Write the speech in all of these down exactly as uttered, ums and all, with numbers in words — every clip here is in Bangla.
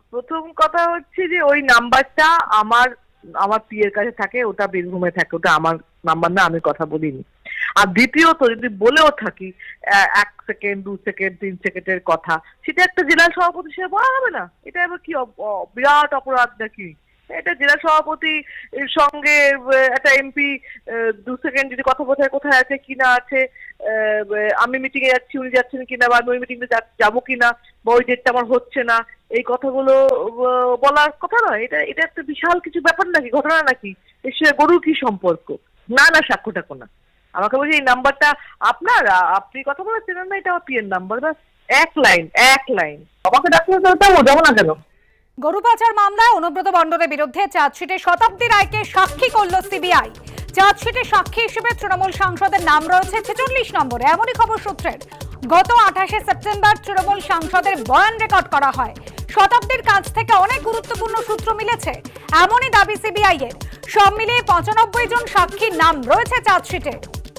প্রথম কথা হচ্ছে যে ওই নাম্বারটা আমার আমার পিয়ের কাছে থাকে, ওটা বীরভূমে থাকে, ওটা আমার নাম্বার না, আমি কথা বলিনি। আর দ্বিতীয়ত যদি বলেও থাকি এক সেকেন্ড দু সেকেন্ড তিন সেকেন্ডের কথা, সেটা একটা জেলা সভাপতি হিসেবে বলা হবে না? এটা এবার কি বিরাট অপরাধ নাকি? এটা জেলা সভাপতির সঙ্গে একটা এমপি দু সেকেন্ড যদি কথা বোঝায় কোথায় আছে কি না আছে, আমি মিটিং এ যাচ্ছি উনি যাচ্ছেন কিনা, বা আমি ওই মিটিং এ যাবো কিনা, বা ওই ডেটটা আমার হচ্ছে না, এই কথাগুলো বলার কথা নয়। এটা এটা একটা বিশাল কিছু ব্যাপার নাকি, ঘটনা নাকি? এর সাথে গরুর কি সম্পর্ক? না না, সাক্ষ্য টাক্ষ্য না। আমাকে বলছে এই নাম্বারটা আপনার, আপনি কথা বলেছেন না, এটা আমার পিএর নাম্বার, ব্যাস এক লাইন এক লাইন। আমাকে ডাক্তার যাবো না কেন? গরু পাচার মামলায় অনুব্রত মণ্ডলের বিরুদ্ধে চার্জশিটে শতাব্দী রায়কে সাক্ষী করল সিবিআই। চার্জশিটে সাক্ষী হিসেবে তৃণমূল সাংসদের নাম রয়েছে ছেচল্লিশ নম্বরে, এমনই খবর সূত্রের। গত আঠাশে সেপ্টেম্বর তৃণমূল সাংসদের বয়ান রেকর্ড করা হয়। শতাব্দীর কাছ থেকে অনেক গুরুত্বপূর্ণ সূত্র মিলেছে, এমনই দাবি সিবিআই এর। সব মিলিয়ে পঁচানব্বই জন সাক্ষীর নাম রয়েছে চার্জশিটে।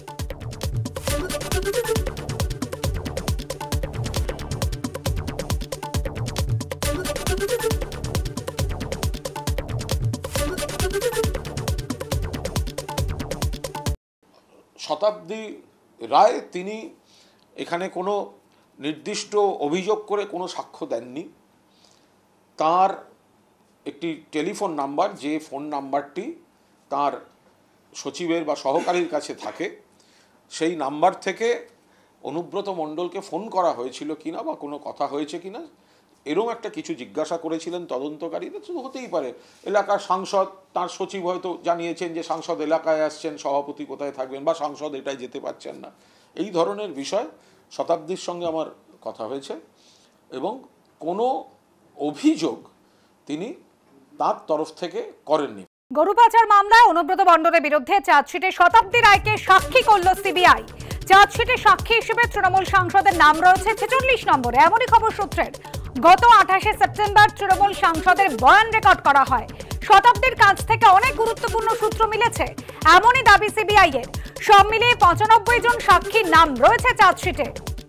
শতাব্দী রায় তিনি এখানে কোনো নির্দিষ্ট অভিযোগ করে কোনো সাক্ষ্য দেননি। তার একটি টেলিফোন নাম্বার, যে ফোন নাম্বারটি তার সচিবের বা সহকারীর কাছে থাকে, সেই নাম্বার থেকে অনুব্রত মণ্ডলকে ফোন করা হয়েছিল কিনা বা কোনো কথা হয়েছে কিনা এরকম একটা কিছু জিজ্ঞাসা করেছিলেন তদন্তকারীরা। শুধু হতেই পারে এলাকার সাংসদ, তার সচিব হয়তো জানিয়েছেন যে সাংসদ এলাকায় আসছেন, সভাপতি কোথায় থাকবেন, বা সাংসদ এটাই যেতে পারছেন না, এই ধরনের বিষয় শতাব্দীর সঙ্গে আমার কথা হয়েছে এবং কোনো অভিযোগ তিনি তার তরফ থেকে করেননি। গরু পাচার মামলায় অনুব্রত মণ্ডলের বিরুদ্ধে চার্জশিটে শতাব্দী রায়কে সাক্ষী করল সিবিআই। চার্জশিটে সাক্ষী হিসেবে তৃণমূল সাংসদের নাম রয়েছে ছেচল্লিশ নম্বরে, এমনই খবর সূত্রের। গত আঠাশে সেপ্টেম্বর তৃণমূল সাংসদের বয়ান রেকর্ড করা হয়। শতাব্দীর কাছ থেকে অনেক গুরুত্বপূর্ণ সূত্র মিলেছে, এমনই দাবি সিবিআই এর। সব মিলিয়ে পঁচানব্বই জন সাক্ষীর নাম রয়েছে চার্জশিটে।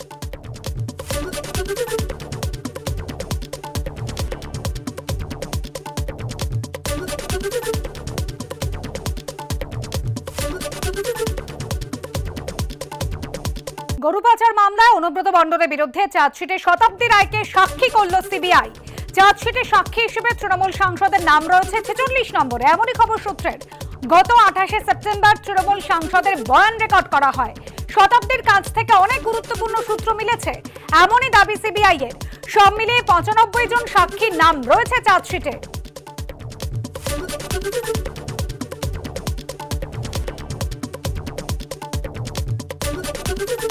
গরু পাচার মামলায় অনুব্রত মণ্ডলের বিরুদ্ধে চার্জশিটে শতাব্দী রায়কে সাক্ষী করল সিবিআই। চার্জশিটে সাক্ষী হিসেবে তৃণমূল সাংসদের নাম রয়েছে ছেচল্লিশ নম্বরে, এমনই খবর সূত্রের। গত আঠাশে সেপ্টেম্বর তৃণমূল সাংসদের বয়ান রেকর্ড করা হয়। শতাব্দীর কাছ থেকে অনেক গুরুত্বপূর্ণ সূত্র মিলেছে, এমনই দাবি সিবিআই এর। সব মিলিয়ে পঁচানব্বই জন সাক্ষীর নাম রয়েছে চার্জশিটে। Thank you.